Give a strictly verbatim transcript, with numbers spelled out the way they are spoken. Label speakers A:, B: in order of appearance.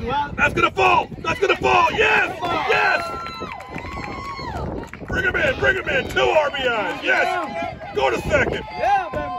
A: That's gonna fall. That's gonna fall. Yes. Yes. Bring him in. Bring him in. Two R B Is. Yes. Go to second.
B: Yeah, baby.